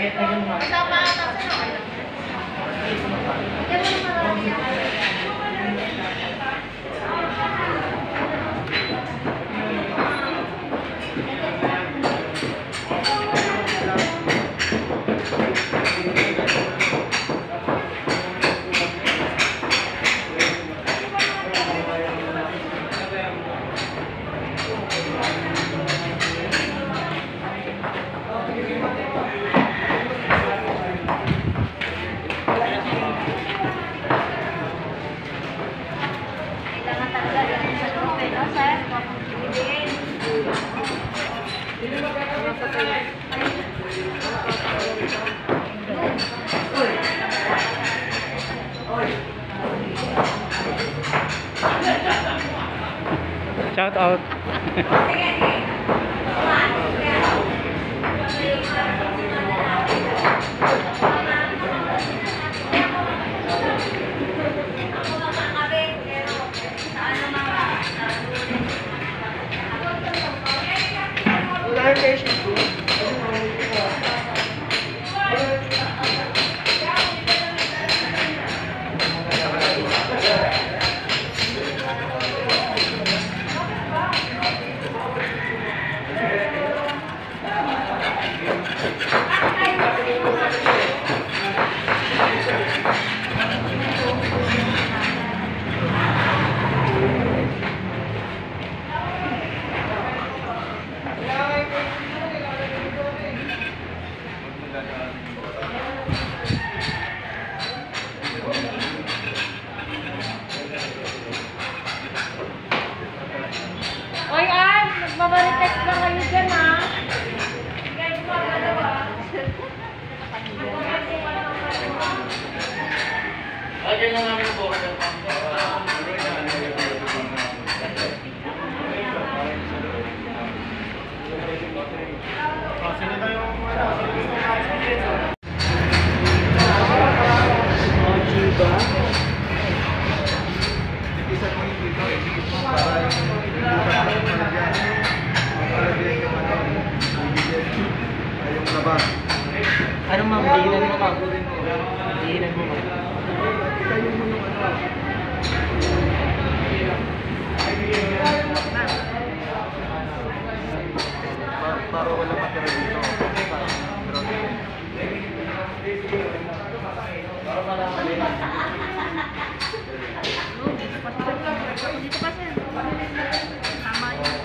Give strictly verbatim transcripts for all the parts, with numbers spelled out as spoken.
Kasama ata sa'yo. Shout out. Oy, Ann! Magmamarites na kayo dyan, ha? Hindi kayo gumagalawa. Lagyan lang namin ang buka ng sino tayo Ano ma'am, dihilan mo ma'am. Dihilan mo ma'am. tayo mo yung ano. Para wala matira dito. Dito pa siya. Tama yun.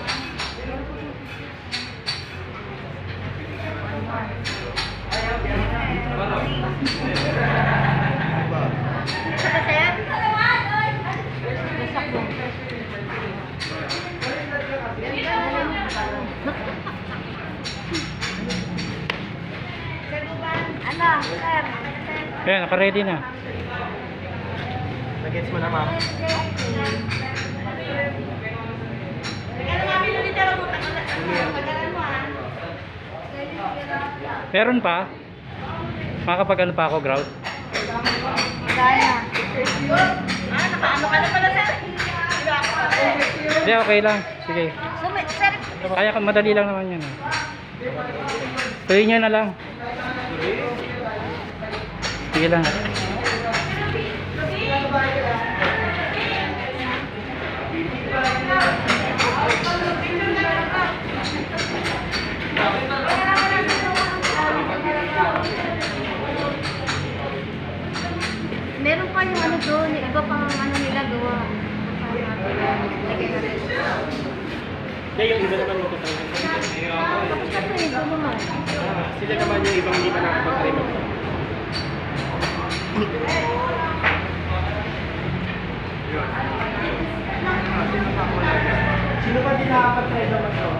Saka sir? Gusak mo. Ano, sir? Kaya naka-ready na. Nag-gets mo na ma'am. Meron pa? Makakapag ano pa ako, grout? Kaya. Ah, nakaano ka na pala, sir? Hindi, okay lang. Sige. Sumit, sir. Kaya ka, madali lang naman yan. Tuloy nyo na lang. Sige lang. Meron pa yung ano doon, yung iba pang ano nila gawa. Kaya yung iba naman magkakaroon. Tapos kasi yung iba naman. Sila naman yung ibang hindi pa nakapag-remote. Sino ba di nakapag-try naman ito?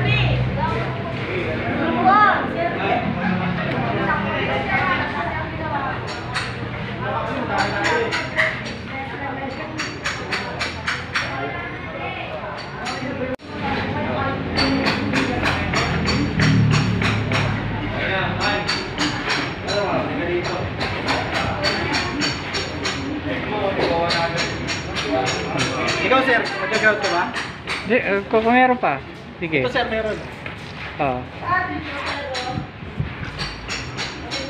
Ikaw sir, mag-grout ka ba? Di, uh, kung kung meron pa. Sige. Ito sir, meron. Oo.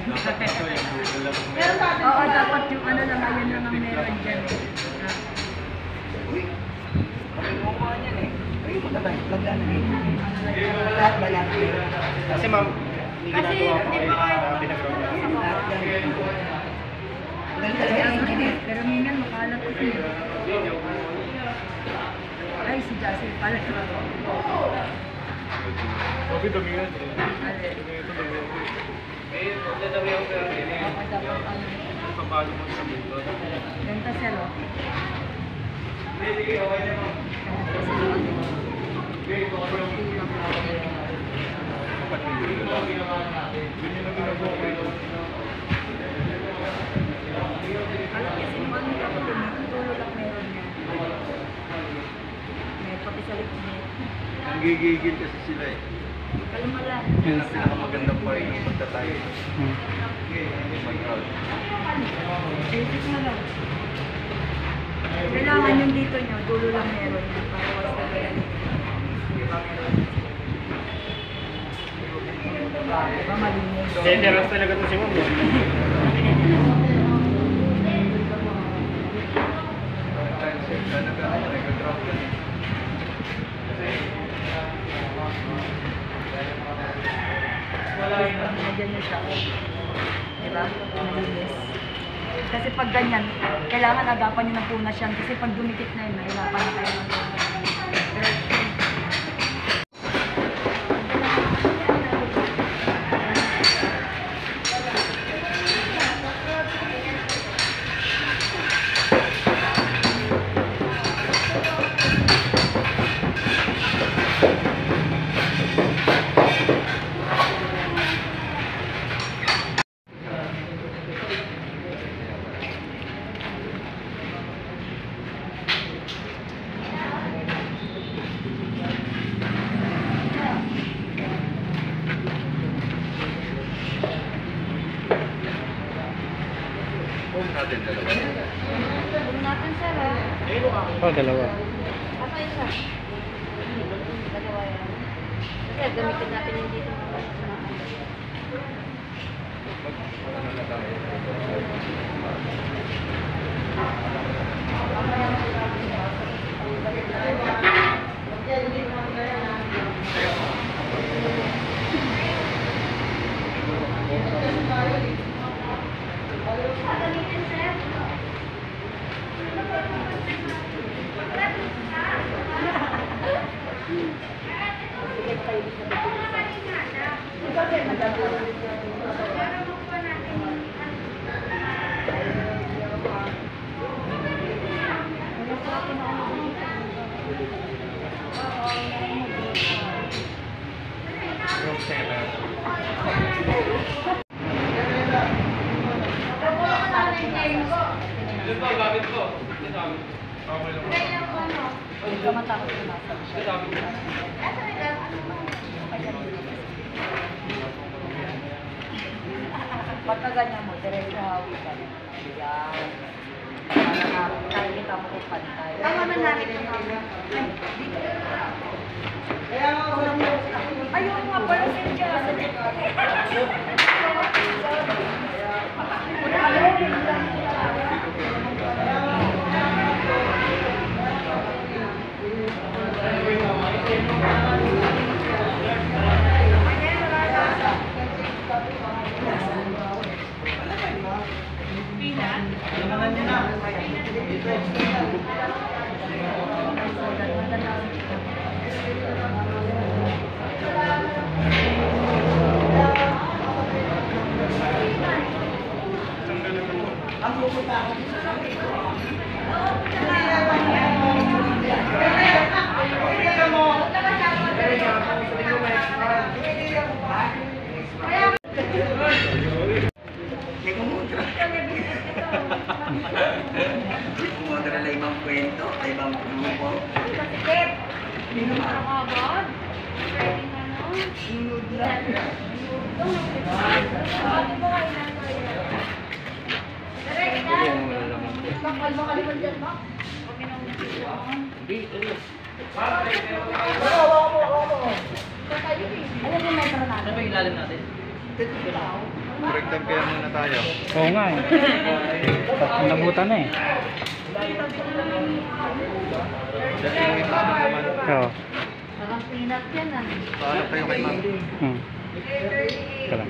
Pero sabi ko, dapat yung ano lang, ayun lang ang meron dyan eh. Kasi ma'am, hindi Kasi ginagawa ko di kayo ba kayo na pinag-program. sa baba? Pero mingan makalat ko siya. Ay, si Jassy pala. Sabi dami yan. Eh, dadami ako pero Dapat dapat ano. Kapalo mo sa mundo. Ganda siya, no? Alam kasi mo ano yung kapatid niya, tulo lang meron niya. May pati sa likod niya. Ang gigigil kasi sila eh. Kalma lang. Yan ang pinakamagandang part ng pagtatay. Hmm. Oh my God. Basic na lang. Kailangan yung dito nyo, dulo lang meron yan. Para was na meron. Diba malinis? dangerous talaga to si ma'am. Time check talaga. Nag-drop yan. Nagyan nyo siya. Diba? Malinis. Kasi pag ganyan, kailangan agapan nyo ng punas yan. Kasi pag dumikit na yun, nahirapan na kayo ng punas. Pero, Home natin dalawa. huwag natin sir ha. Oh, dalawa. Ano isa? Dalawa yan. Kasi gamitin natin yung dito. Ano na tayo? Yung seller. Dito ba gamit ko? Dito gamit. Okay lang. Huwag ka matakot na nasa siya. Pagka ganyan mo, diretso hawi ka. Yan. Para nakikita mo kung pantay. Tama na namin ito namin. Ayun nga pala si Jazz. Kumodra na ibang kwento, ibang grupo. Masikip. Nakakagod. Pwede na no? Sunod lang. Bakit mo kayo na Direct na. Bakal mo kalimod dyan ba? Huwag minumulong. Alam mo yung metro natin? Ano ba yung ilalim natin? Ikaw. Corrector kaya muna tayo. Oo nga eh. Nabutan na eh. Dahil yung itas na naman. Oo. Parang pinat yan ah. Paano tayo kay ma'am? Hmm. Ito lang.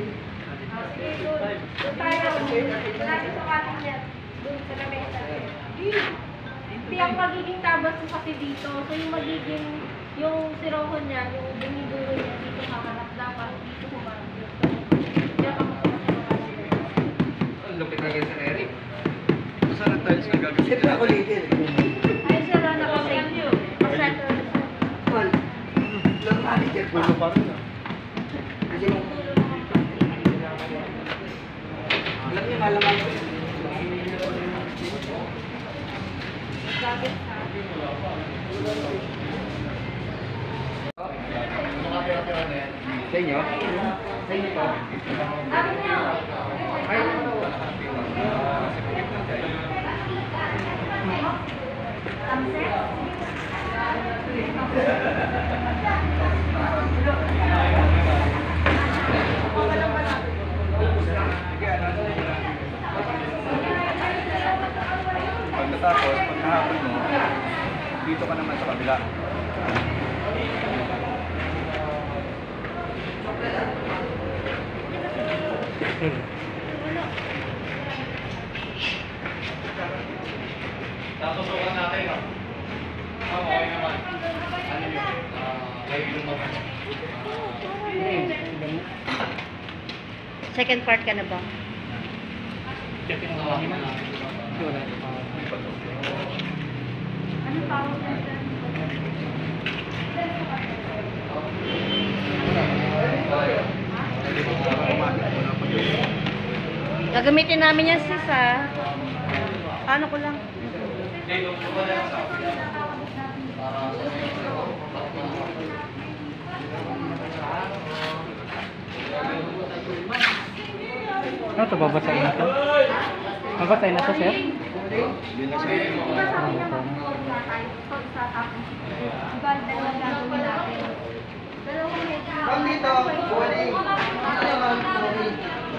Hindi ang magiging tabas ko kasi dito. So yung magiging, yung sirohon niya, yung dumiduro niya dito kakarap dapat dito kumarap dito. Kaya ka Ang lupit na ganyan, Eric. Saan ang tiles na gagawin? Siyempre ako leader. Ay, sir, nakasend you. Center. Tol, floor manager pa. Pulo pa rin ah. Kasi yung... Alam niyo, malaman ko. Sa inyo? Sa inyo to? Ay, Pagkatapos, pag nahapon mo, dito ka naman sa kabila. Second part ka na ba? ano tawag na sir? Gagamitin namin yan sis ah. Paano ko lang? Ano ito? Babasahin na ito? Babasahin na ito, sir? Hindi na sa iyo. Diba sabi niya mag-floor na tayo pag sa tapos. Diba, dalawang gagawin natin. Dalawang medyo. Ma'am dito, Wally. Ano ma'am, Wally?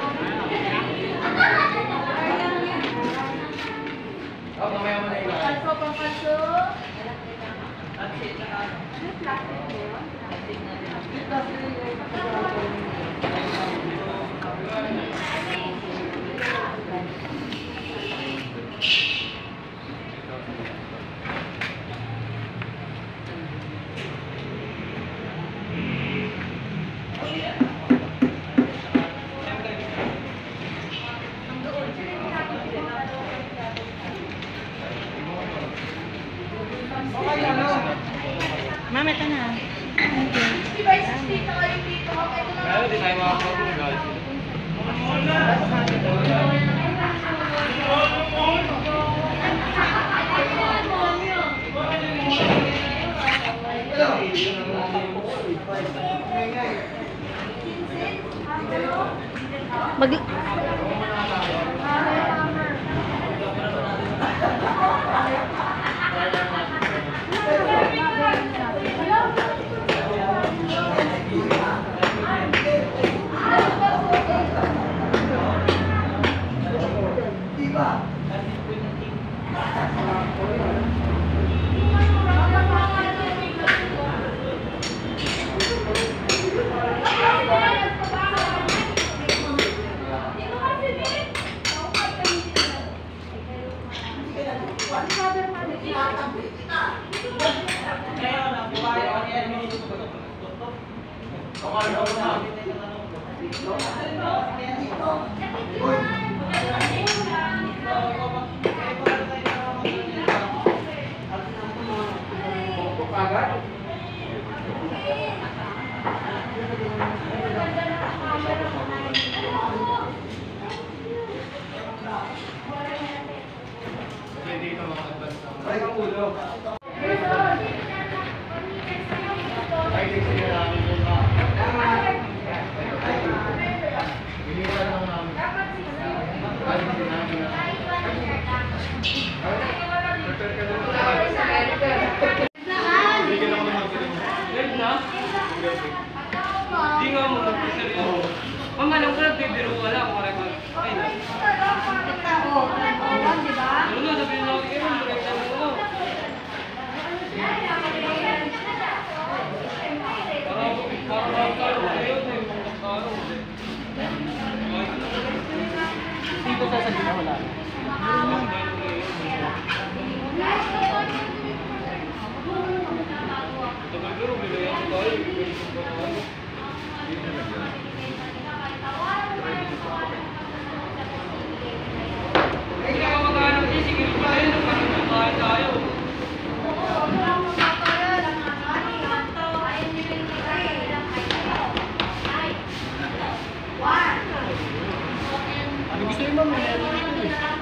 Palso, pampalso. Ma'am, ito na. Kaya di tayo makakapag guys. Mag... Diba? Hindi nga mo mag-isa rin. Mama, alam ko lang, bibiro wala. Ano gusto niyo, ma'am?